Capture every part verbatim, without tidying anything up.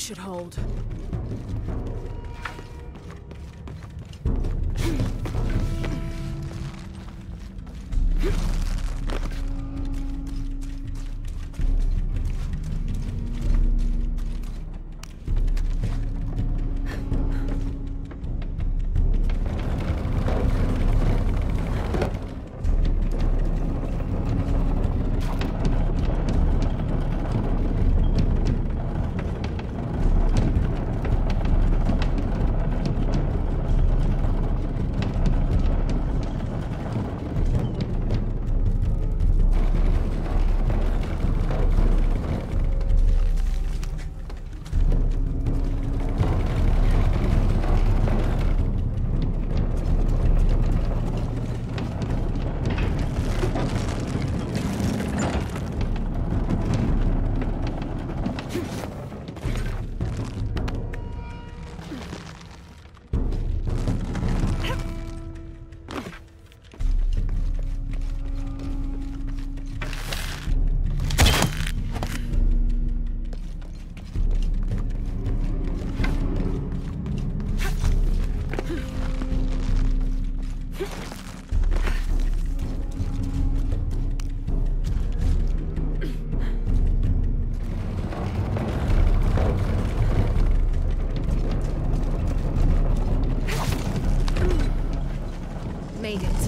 should hold. Made it.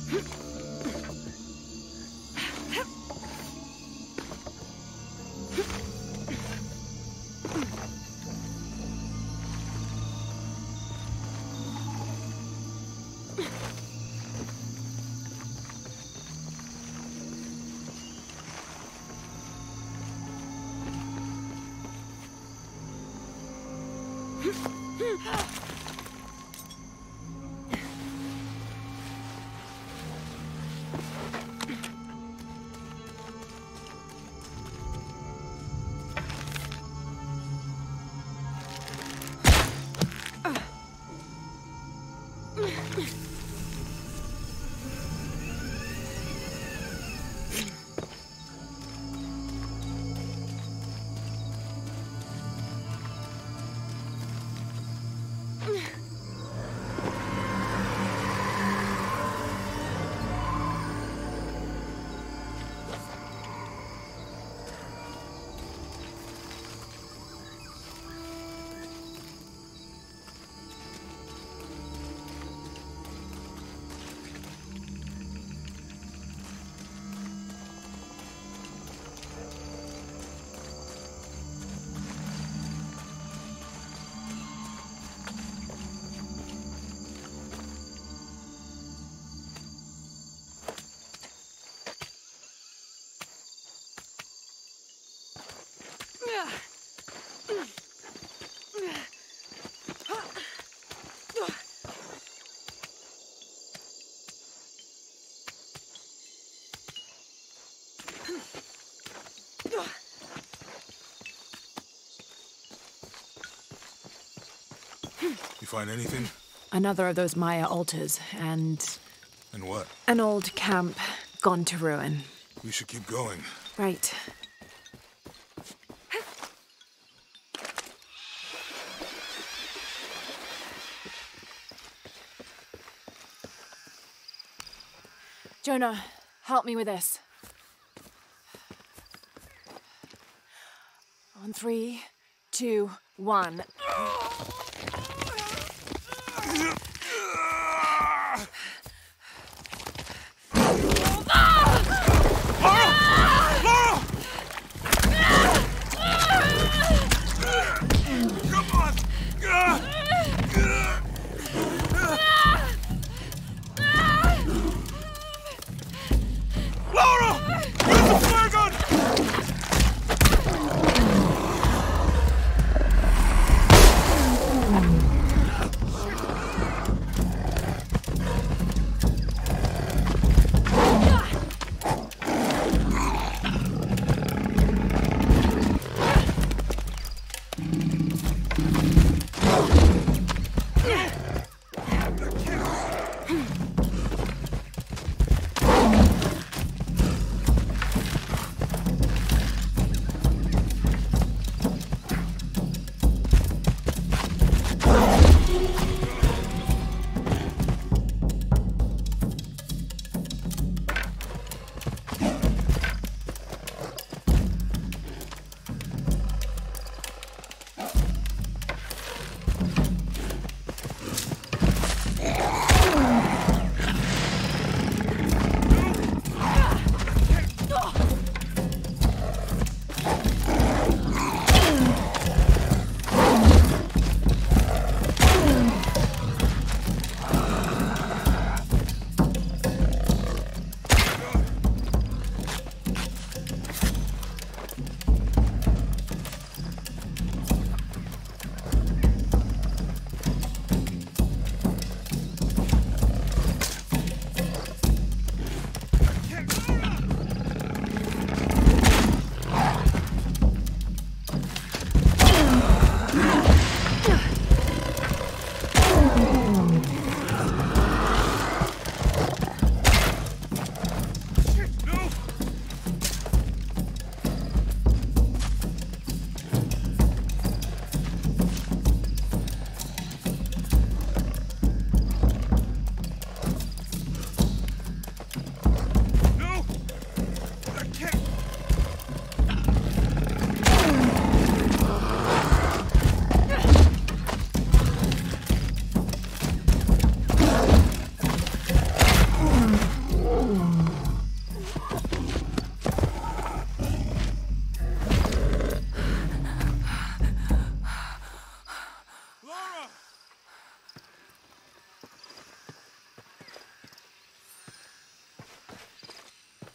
You find anything? Another of those Maya altars, and... And what? an old camp gone to ruin. We should keep going. Right. Jonah, help me with this. On three, two, one.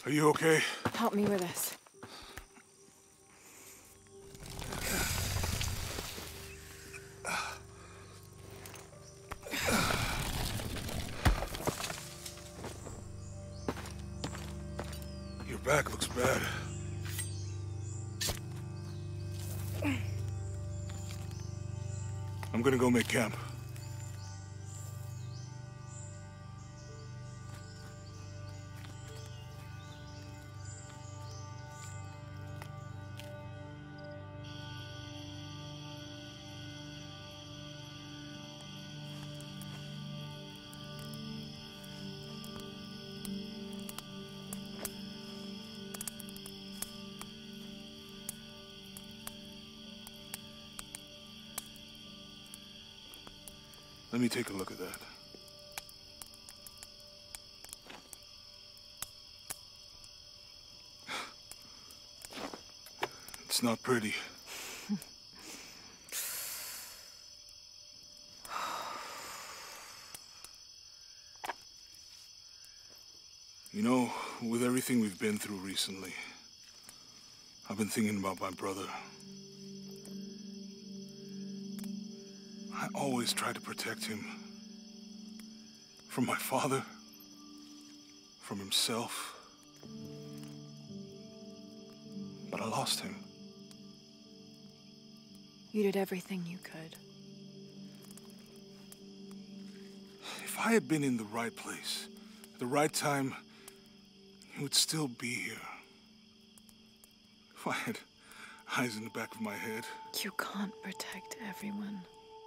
Are you okay? Help me with this. Your back looks bad. I'm gonna go make camp. Let me take a look at that. It's not pretty. You know, with everything we've been through recently, I've been thinking about my brother. I always tried to protect him. From my father. From himself. But I lost him. You did everything you could. If I had been in the right place, at the right time, he would still be here. If I had eyes in the back of my head. You can't protect everyone.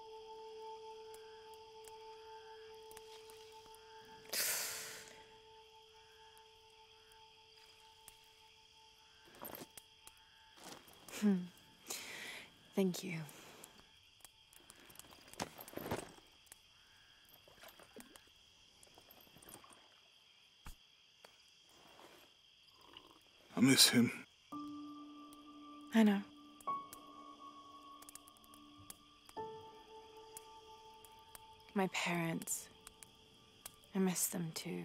Hmm. Thank you. I miss him. I know. My parents. I miss them too.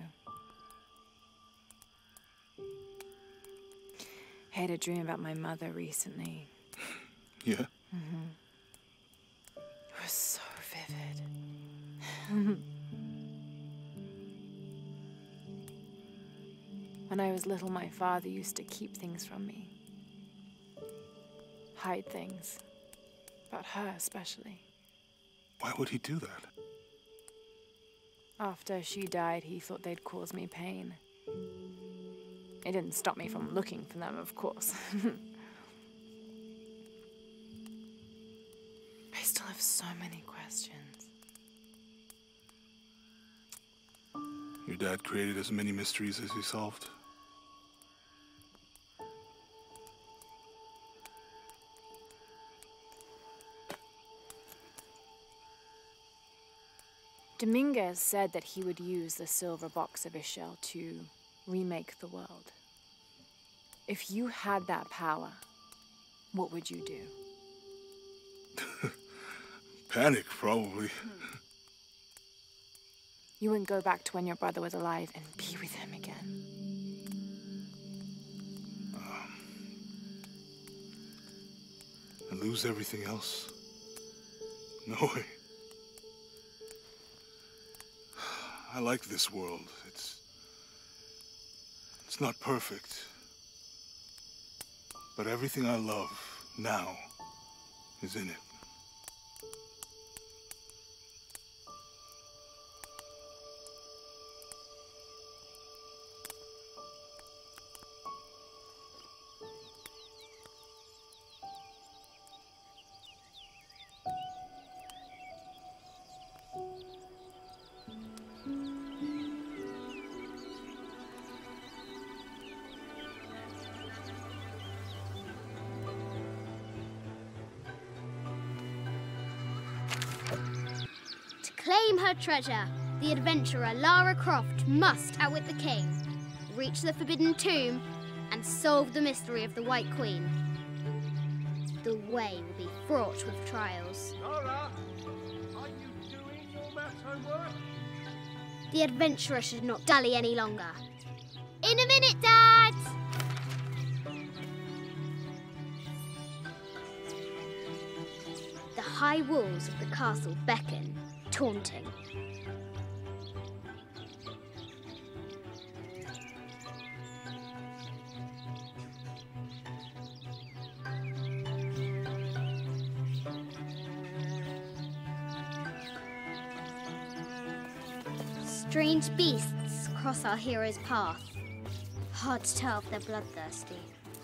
I had a dream about my mother recently. Yeah? Mm-hmm. It was so vivid. When I was little, my father used to keep things from me. Hide things. About her, especially. Why would he do that? After she died, he thought they'd cause me pain. It didn't stop me from looking for them, of course. I still have so many questions. Your dad created as many mysteries as he solved. Dominguez said that he would use the silver box of Ishel to remake the world. If you had that power, what would you do? Panic, probably. You wouldn't go back to when your brother was alive and be with him again. Um, and lose everything else? No way. I like this world. It's... It's not perfect. But everything I love now is in it. Claim her treasure. The adventurer Lara Croft must outwit the king, reach the forbidden tomb, and solve the mystery of the White Queen. The way will be fraught with trials. Lara, are you doing your maths homework? The adventurer should not dally any longer. In a minute, Dad! The high walls of the castle beckon, taunting. Strange beasts cross our hero's path. Hard to tell if they're bloodthirsty.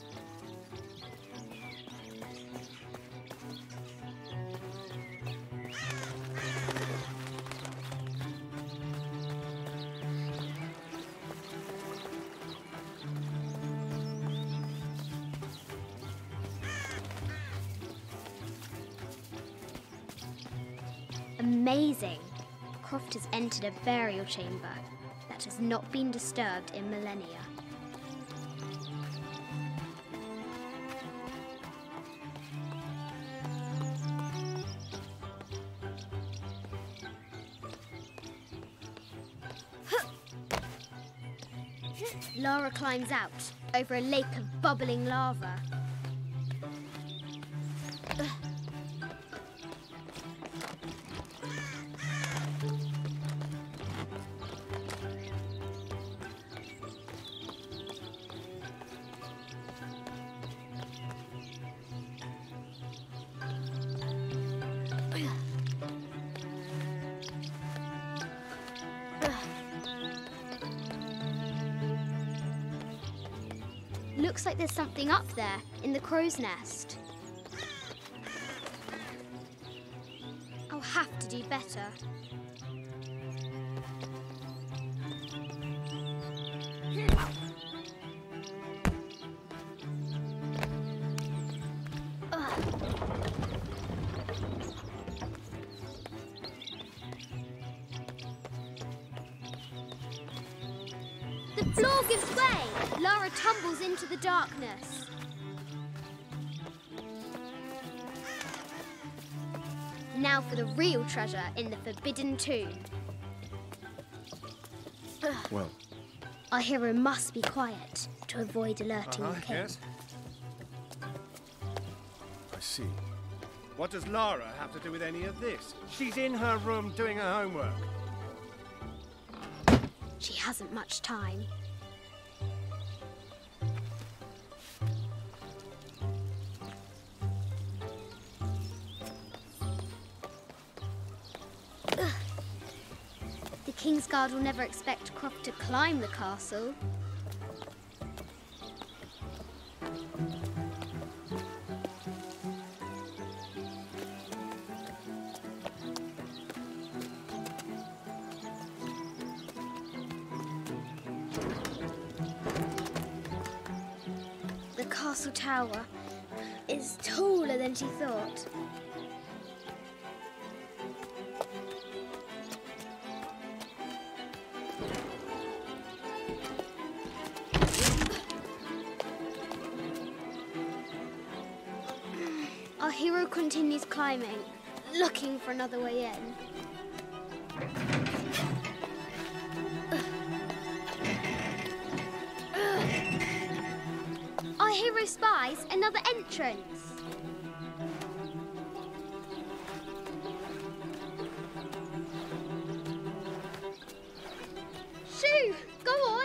Amazing! Croft has entered a burial chamber that has not been disturbed in millennia. Lara climbs out over a lake of bubbling lava. Looks like there's something up there in the crow's nest. I'll have to do better. The floor gives way! Lara tumbles into the darkness. Now for the real treasure in the Forbidden Tomb. Well, Our hero must be quiet to avoid alerting uh-huh, the king. yes. I see. What does Lara have to do with any of this? She's in her room doing her homework. She hasn't much time. Ugh. The King's Guard will never expect Croft to climb the castle. The castle tower is taller than she thought. Our hero continues climbing, looking for another way in. Our hero spies another entrance. Shoo! Go on!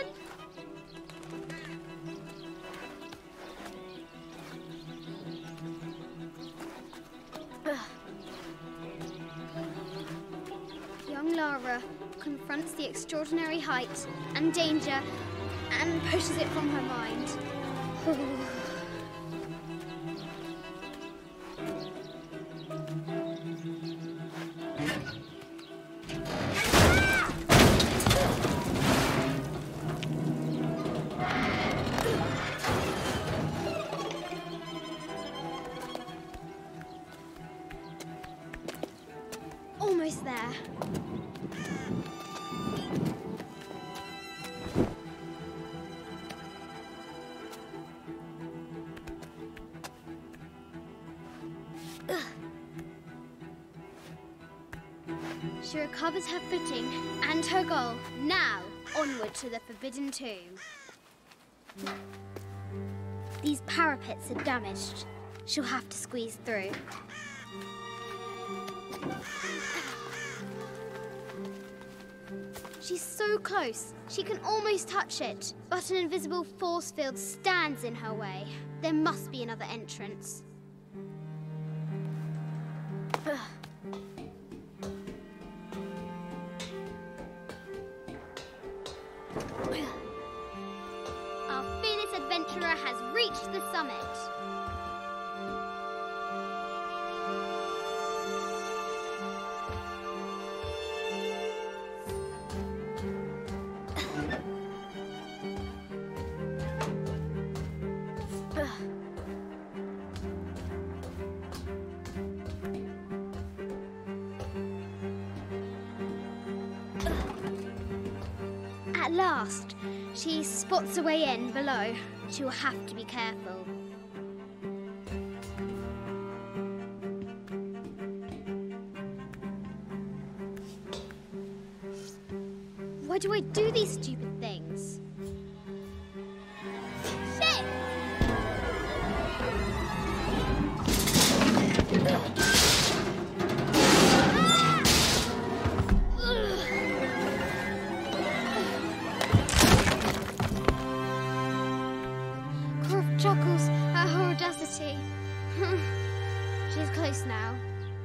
Young Lara confronts the extraordinary height and danger and pushes it from her mind. Almost there. Ugh. She recovers her footing and her goal. Now, onward to the Forbidden Tomb. These parapets are damaged. She'll have to squeeze through. She's so close. She can almost touch it. But an invisible force field stands in her way. There must be another entrance. Our fearless adventurer has reached the summit. At last, she spots a way in below. She will have to be careful. Why do I do these stupid things? Shit! Chuckles at her audacity. She's close now.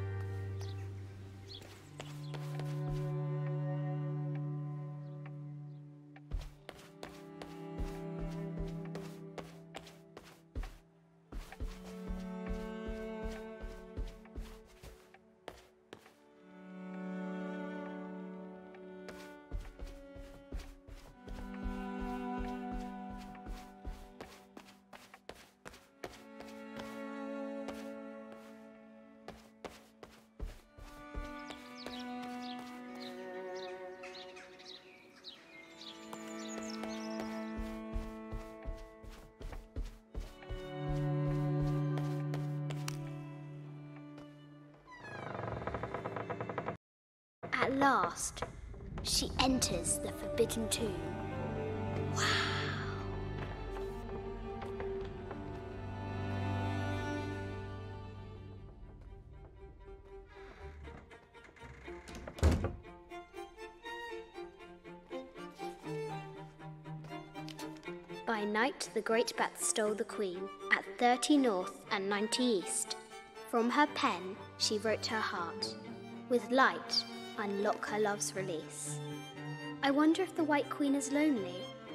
At last, she enters the Forbidden Tomb. Wow! By night, the great bat stole the queen at thirty north and ninety east. From her pen, she wrote her heart. With light, unlock her love's release. I wonder if the White Queen is lonely.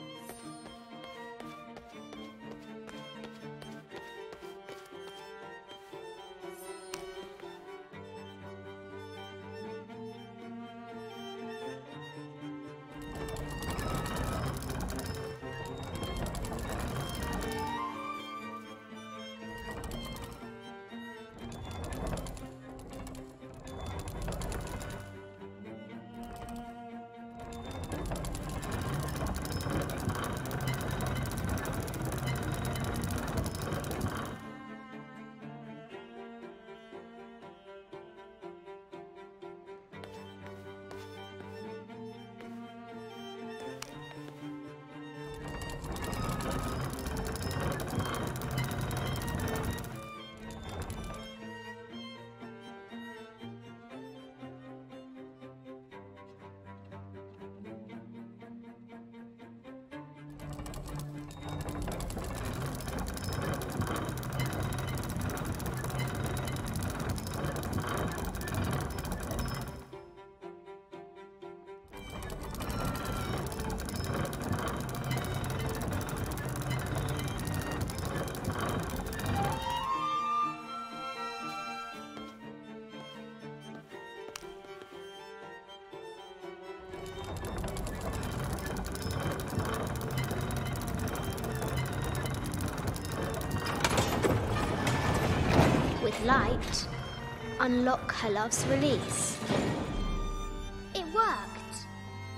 Light, unlock her love's release. It worked.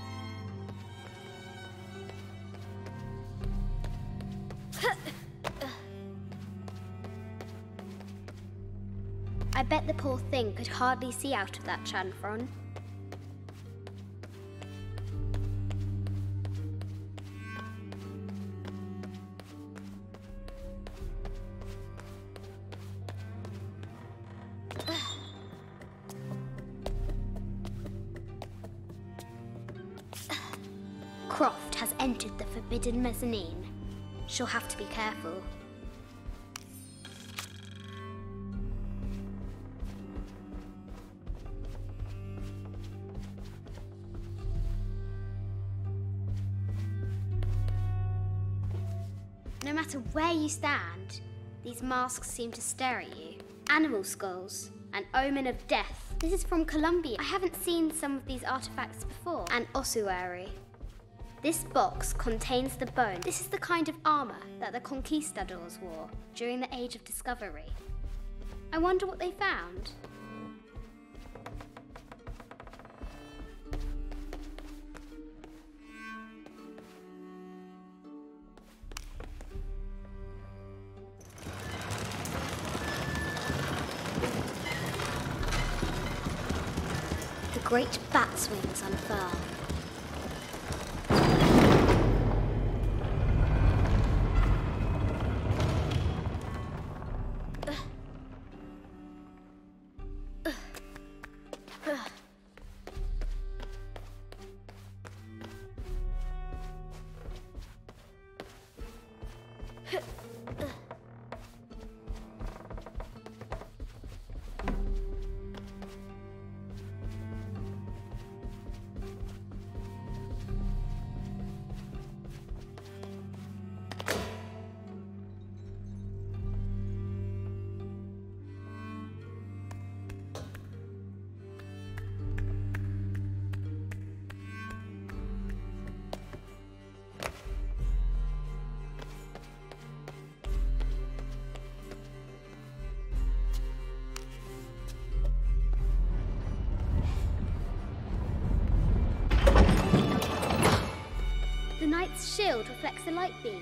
I bet the poor thing could hardly see out of that chanfron. entered the forbidden mezzanine. She'll have to be careful. No matter where you stand, these masks seem to stare at you. Animal skulls, an omen of death. This is from Colombia. I haven't seen some of these artifacts before. An ossuary. This box contains the bone. This is the kind of armor that the conquistadors wore during the Age of Discovery. I wonder what they found. The great bat's wings unfurl. The knight's shield reflects the light beam.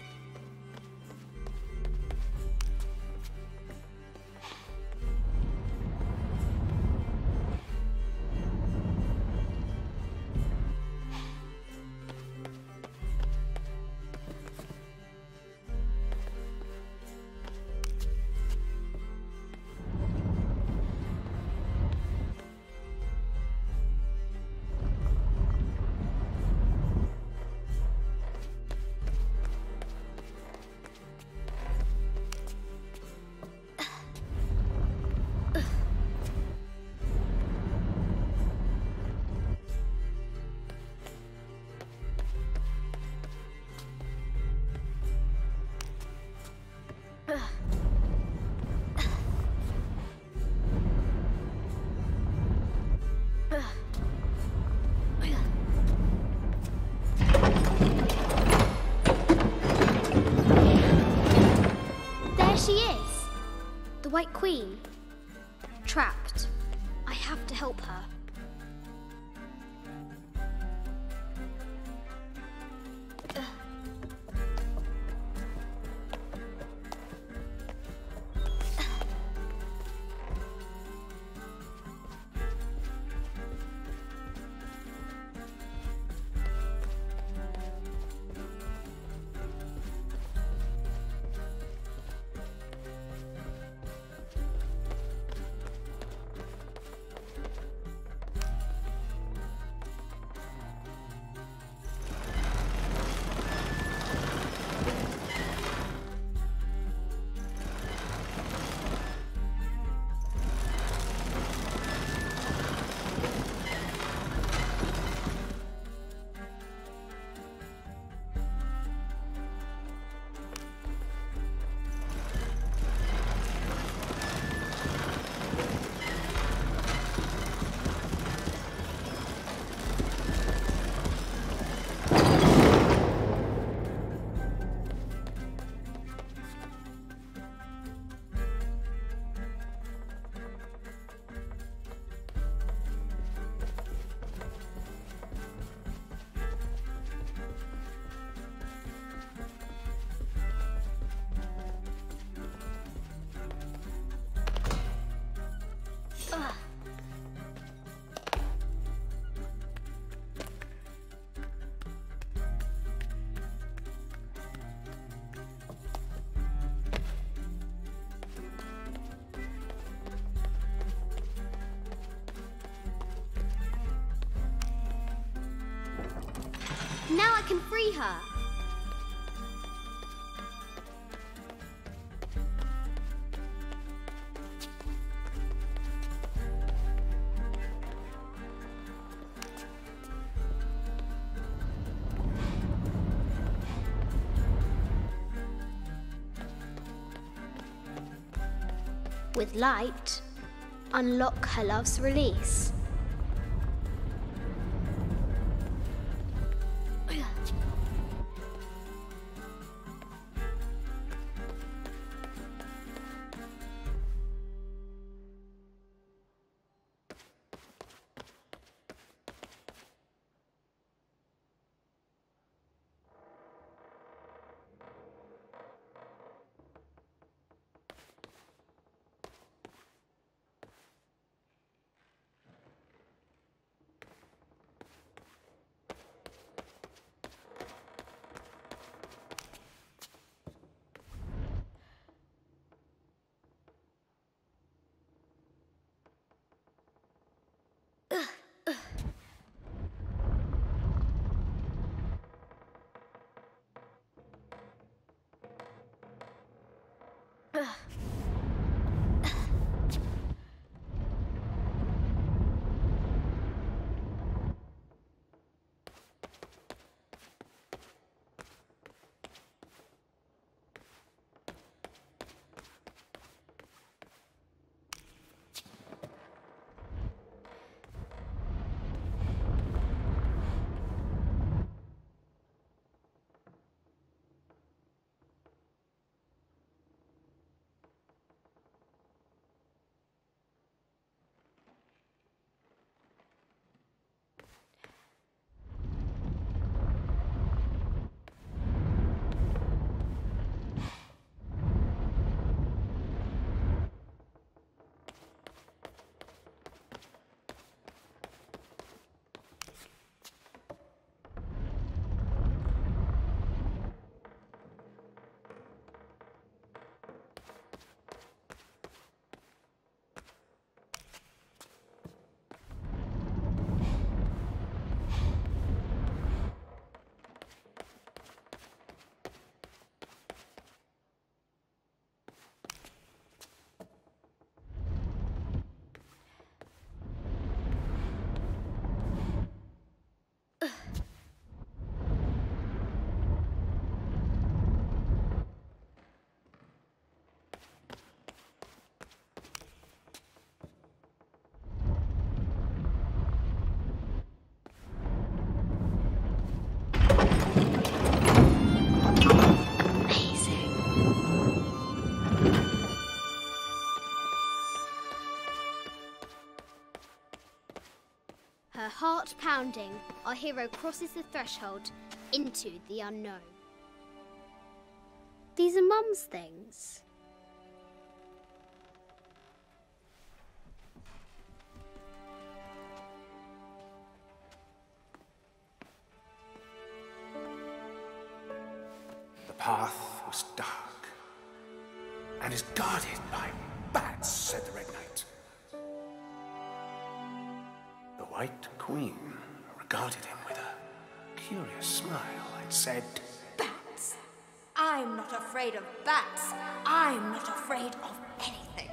The White Queen. Trapped. I have to help her. back and free her. With light, unlock her love's release. Her heart pounding, our hero crosses the threshold into the unknown. These are Mum's things. The path was dark and is guarded by bats, said the Red Knight. The White Queen regarded him with a curious smile and said, Bats? I'm not afraid of bats. I'm not afraid of anything.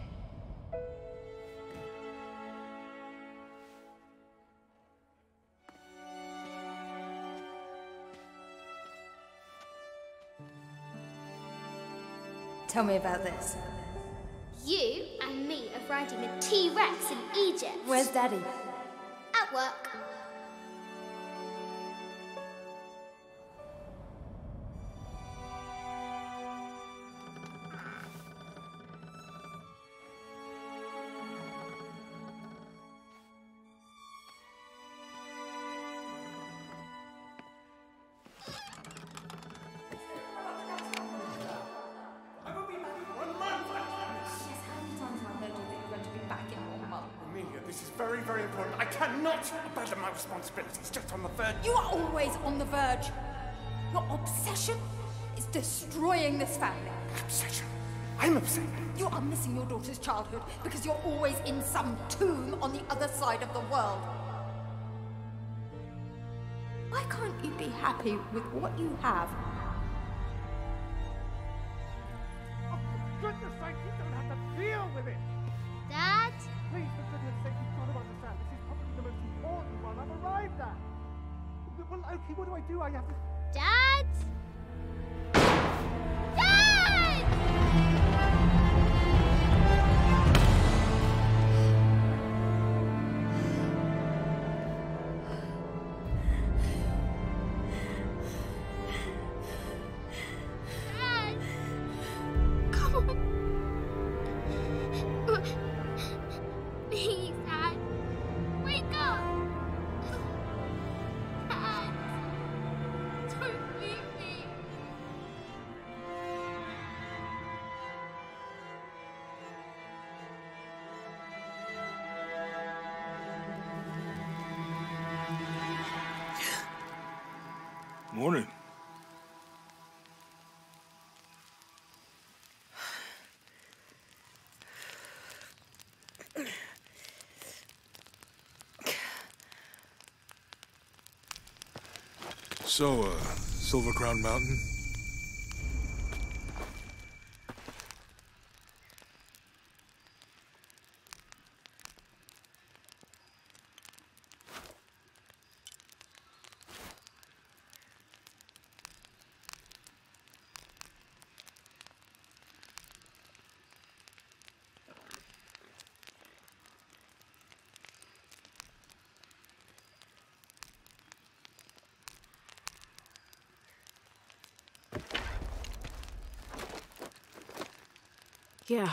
Tell me about this. You and me are riding a T-Rex in Egypt. Where's Daddy? At work. Very, very important. I cannot abandon my responsibilities just on the verge. You are always on the verge. Your obsession is destroying this family. Obsession? I'm obsessed. You are missing your daughter's childhood because you're always in some tomb on the other side of the world. Why can't you be happy with what you have? Oh, for goodness sake, you don't have to deal with it! Dad? Please, for goodness sake, you've got to understand. This is probably the most important one I've arrived at. Well, okay, what do I do? I have to... Dad? Dad! Dad! Come on. Please, Dad. Wake up. Dad. Don't leave me. Morning. So, uh, Silver Crown Mountain? Yeah.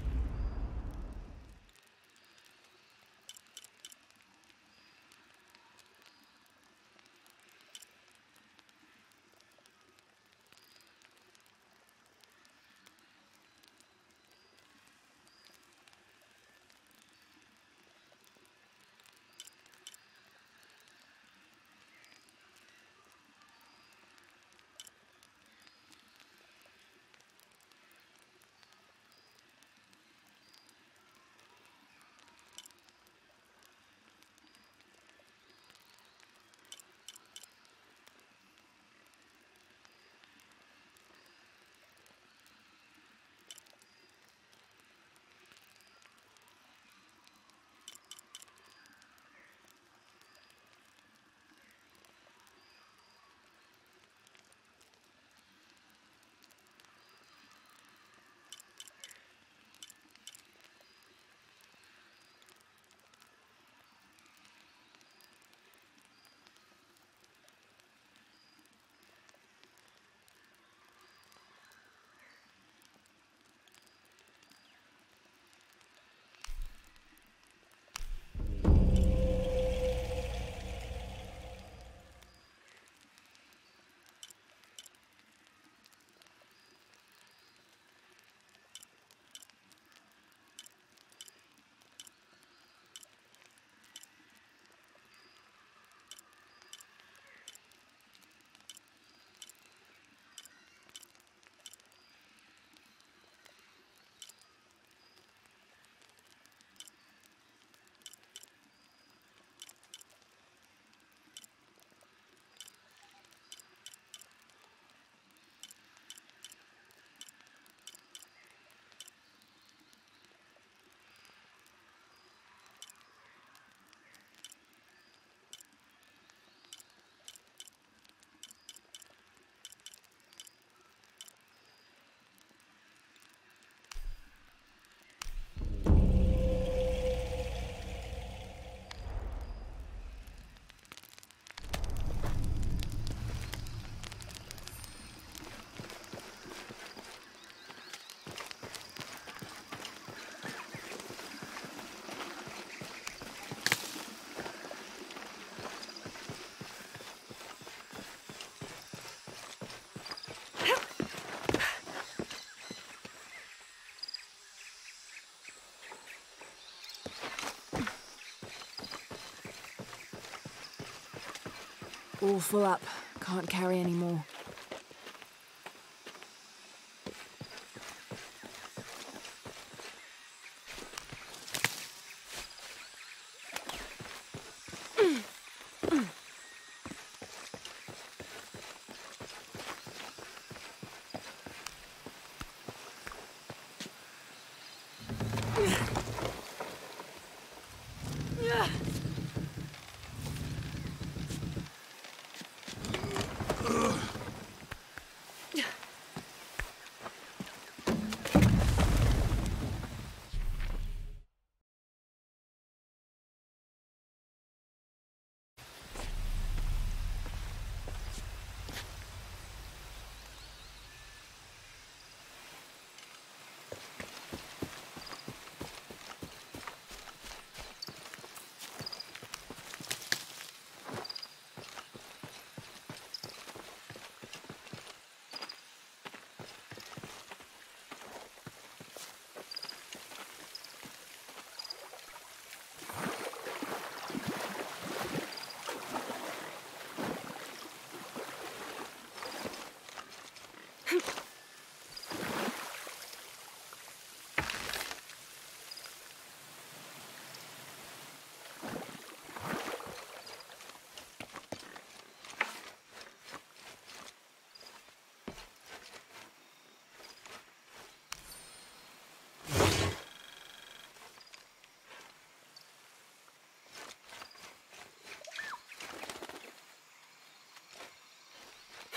All full up. Can't carry any more.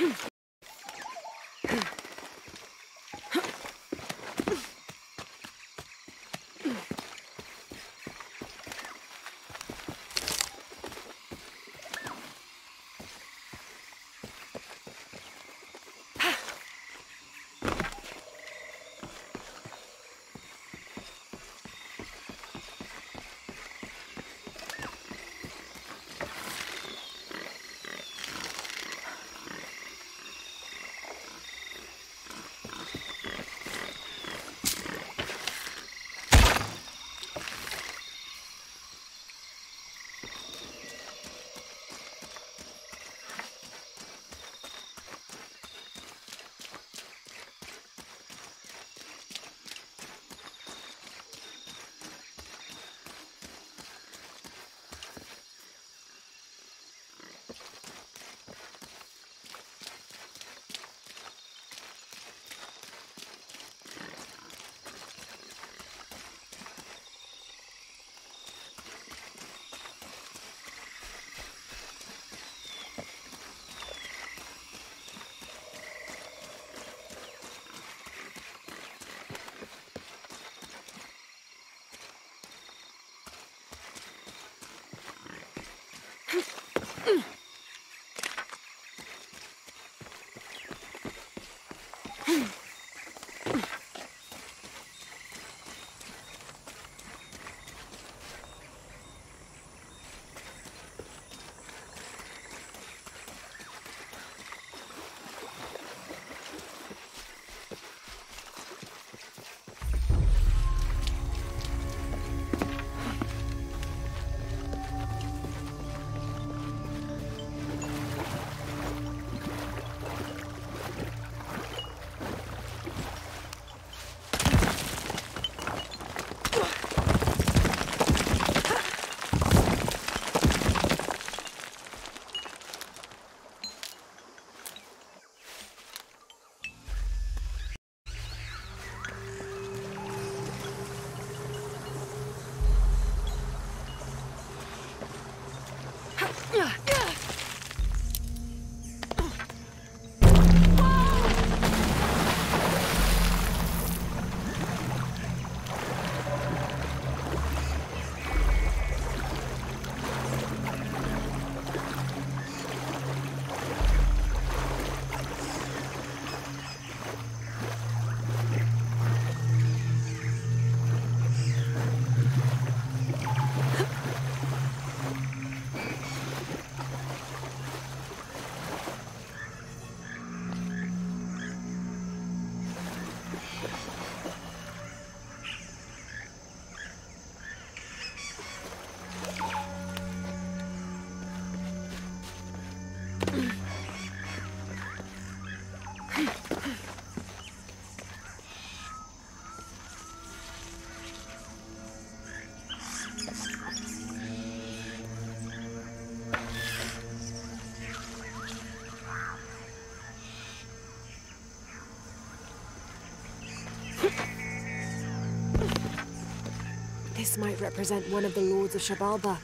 This might represent one of the lords of Shabalba.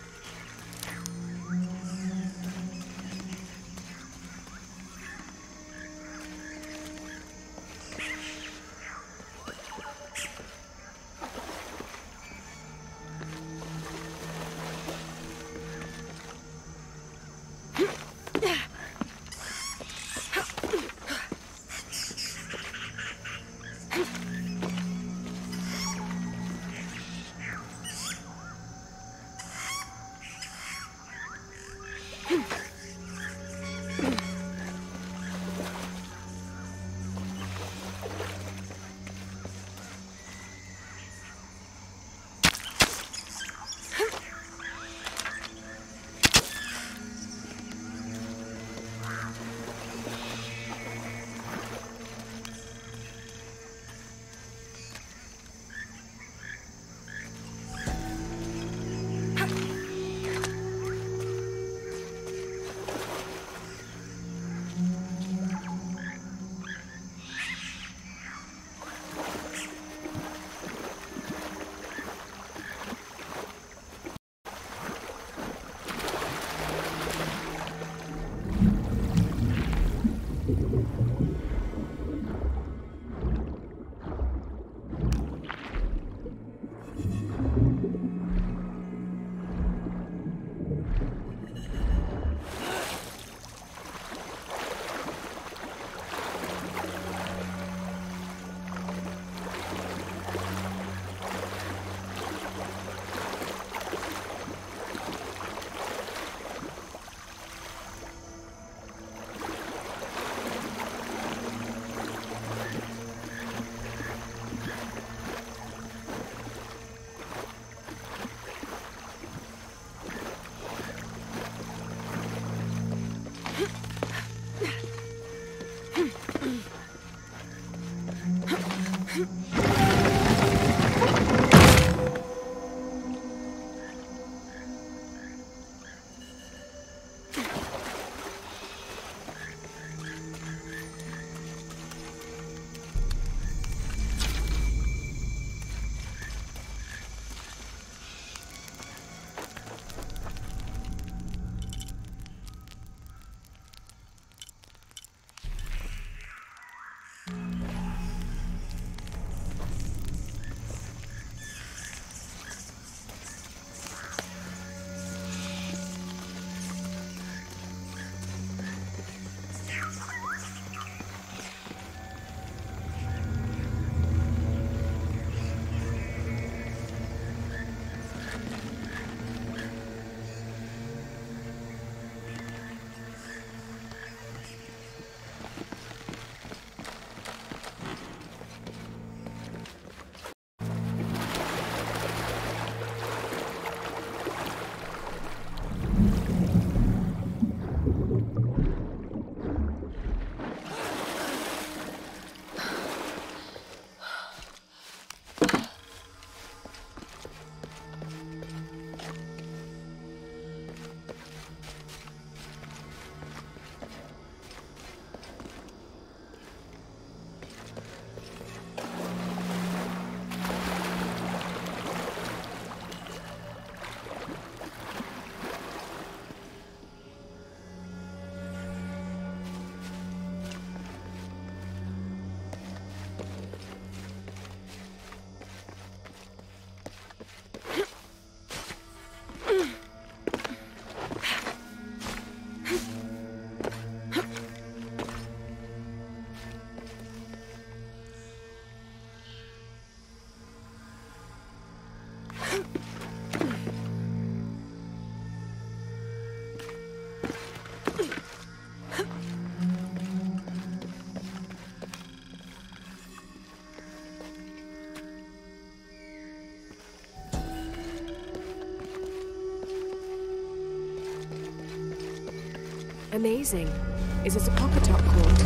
Amazing. Is it a pocket top court?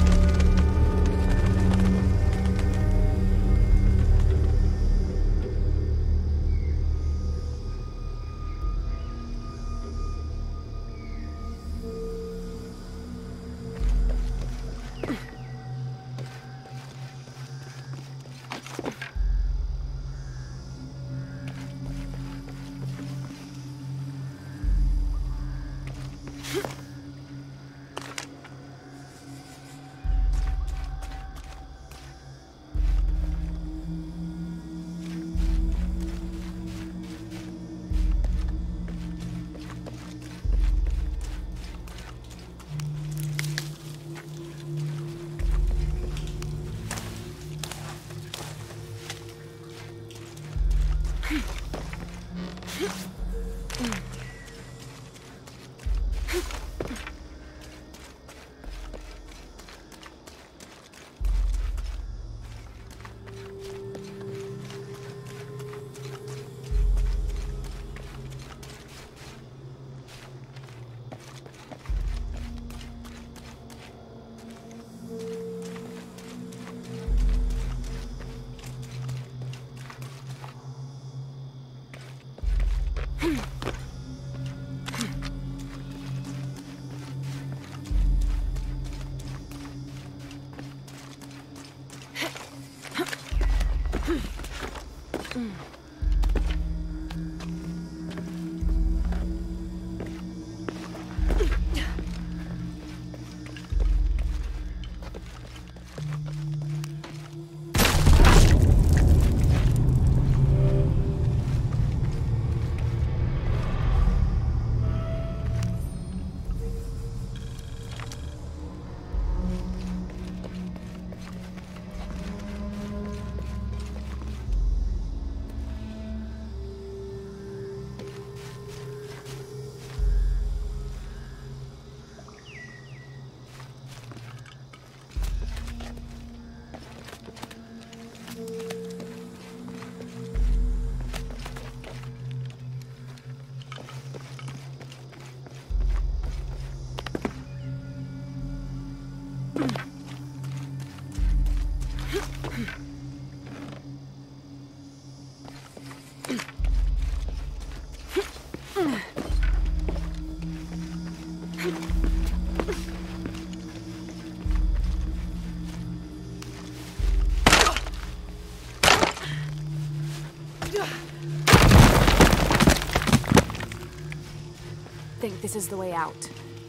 think this is the way out.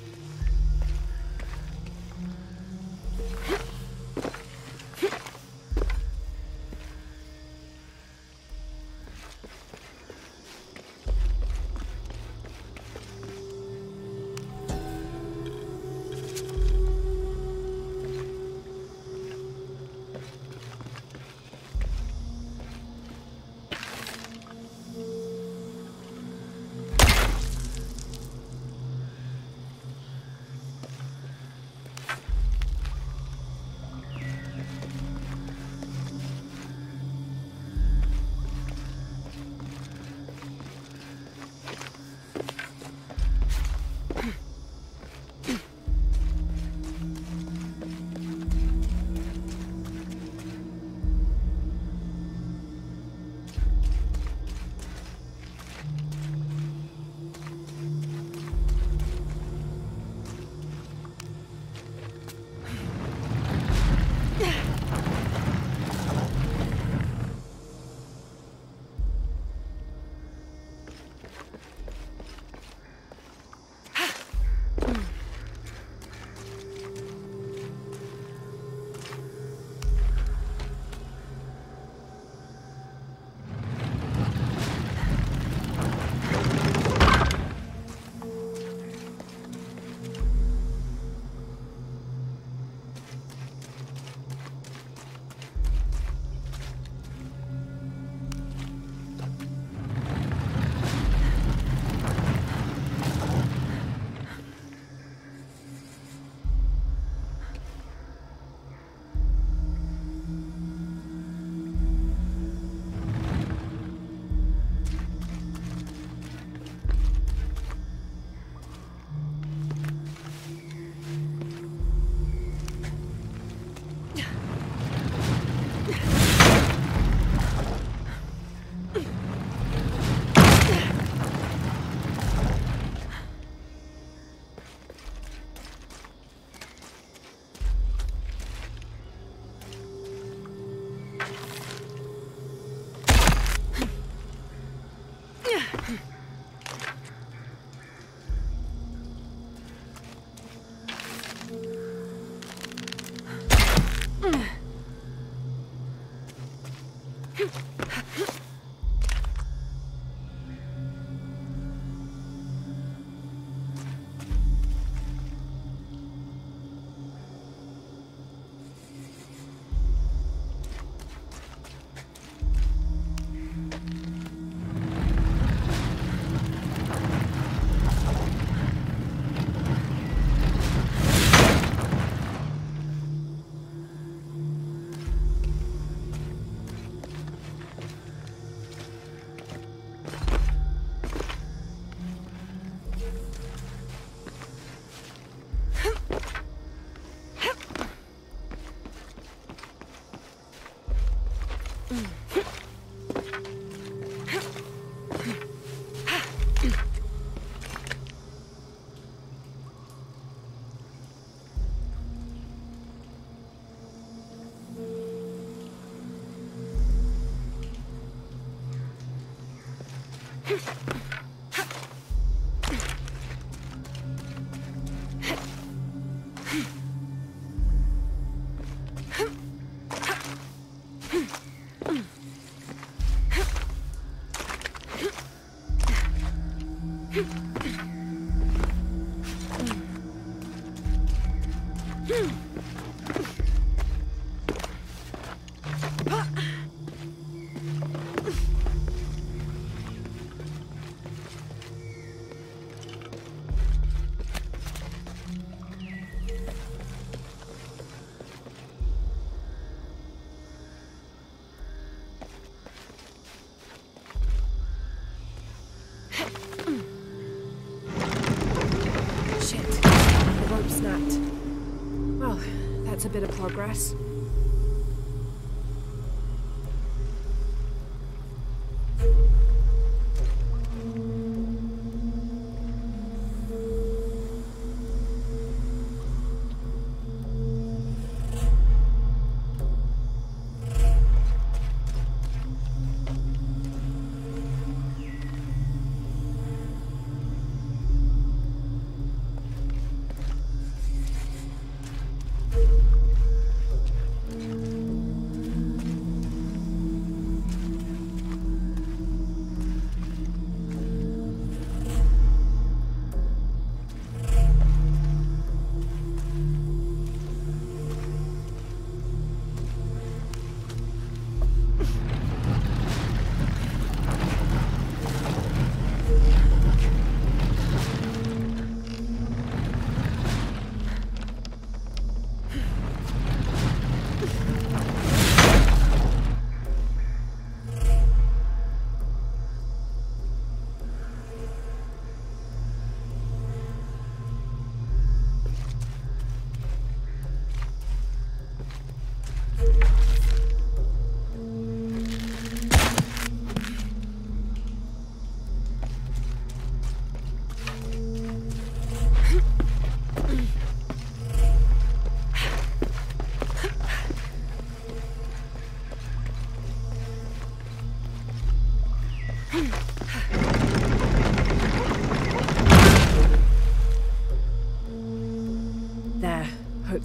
A bit of progress.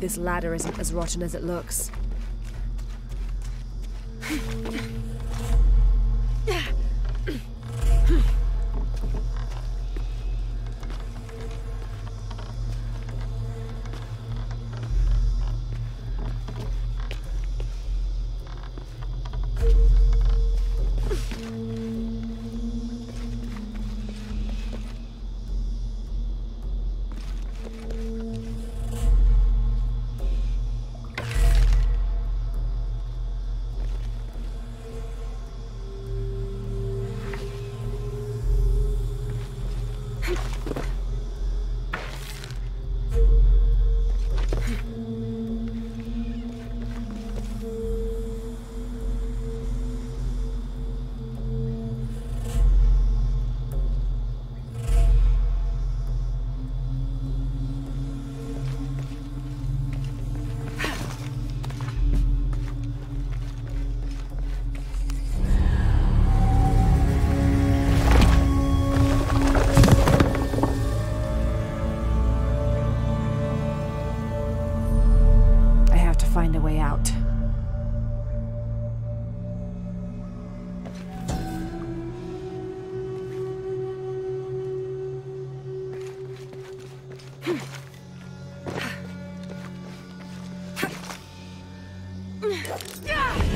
this ladder isn't as rotten as it looks. Find a way out. Yeah!